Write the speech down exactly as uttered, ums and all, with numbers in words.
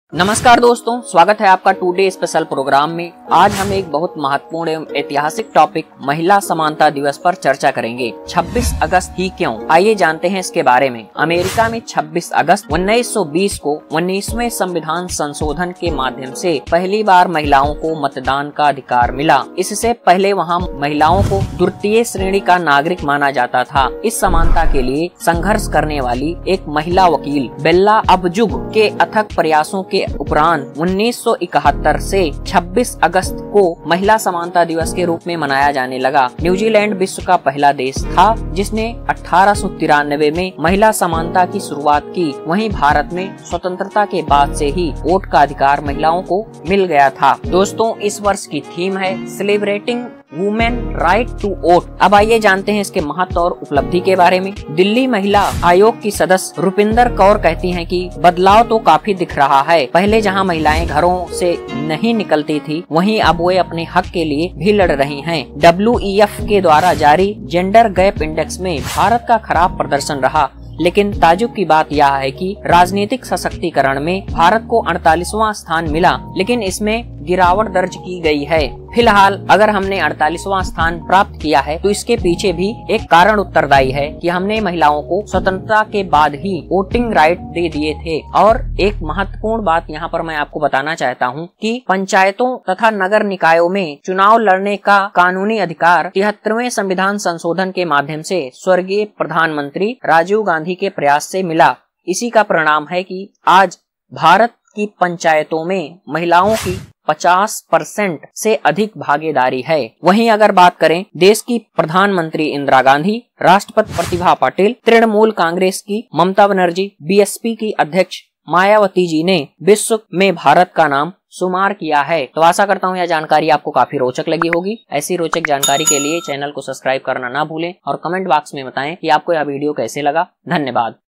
नमस्कार दोस्तों, स्वागत है आपका टुडे स्पेशल प्रोग्राम में। आज हम एक बहुत महत्वपूर्ण एवं ऐतिहासिक टॉपिक महिला समानता दिवस पर चर्चा करेंगे। छब्बीस अगस्त ही क्यों, आइए जानते हैं इसके बारे में। अमेरिका में छब्बीस अगस्त उन्नीस सौ बीस को उन्नीसवें संविधान संशोधन के माध्यम से पहली बार महिलाओं को मतदान का अधिकार मिला। इससे पहले वहाँ महिलाओं को तृतीय श्रेणी का नागरिक माना जाता था। इस समानता के लिए संघर्ष करने वाली एक महिला वकील बेल्ला अबजुग के अथक प्रयासों के उपरांत उन्नीस सौ इकहत्तर से छब्बीस अगस्त को महिला समानता दिवस के रूप में मनाया जाने लगा। न्यूजीलैंड विश्व का पहला देश था जिसने अठारह सौ तिरानवे में महिला समानता की शुरुआत की। वहीं भारत में स्वतंत्रता के बाद से ही वोट का अधिकार महिलाओं को मिल गया था। दोस्तों, इस वर्ष की थीम है celebrating women right to vote. अब आइए जानते हैं इसके महत्व और उपलब्धि के बारे में। दिल्ली महिला आयोग की सदस्य रुपिंदर कौर कहती हैं कि बदलाव तो काफी दिख रहा है। पहले जहां महिलाएं घरों से नहीं निकलती थी, वहीं अब वे अपने हक के लिए भी लड़ रही हैं। डब्ल्यू ई एफ के द्वारा जारी जेंडर गैप इंडेक्स में भारत का खराब प्रदर्शन रहा, लेकिन ताजुब की बात यह है कि राजनीतिक सशक्तिकरण में भारत को अड़तालीसवां स्थान मिला, लेकिन इसमें गिरावट दर्ज की गई है। फिलहाल अगर हमने अड़तालीसवां स्थान प्राप्त किया है तो इसके पीछे भी एक कारण उत्तरदायी है कि हमने महिलाओं को स्वतंत्रता के बाद ही वोटिंग राइट दे दिए थे। और एक महत्वपूर्ण बात यहाँ पर मैं आपको बताना चाहता हूँ कि पंचायतों तथा नगर निकायों में चुनाव लड़ने का कानूनी अधिकार तिहत्तरवें संविधान संशोधन के माध्यम से स्वर्गीय प्रधानमंत्री राजीव गांधी के प्रयास से मिला। इसी का परिणाम है कि आज भारत की पंचायतों में महिलाओं की पचास परसेंट से अधिक भागीदारी है। वहीं अगर बात करें देश की प्रधानमंत्री इंदिरा गांधी, राष्ट्रपति प्रतिभा पाटिल, तृणमूल कांग्रेस की Mamata Banerjee, B S P की अध्यक्ष मायावती जी ने विश्व में भारत का नाम शुमार किया है। तो आशा करता हूँ यह जानकारी आपको काफी रोचक लगी होगी। ऐसी रोचक जानकारी के लिए चैनल को सब्सक्राइब करना ना भूलें और कमेंट बॉक्स में बताएं कि आपको यह वीडियो कैसे लगा। धन्यवाद।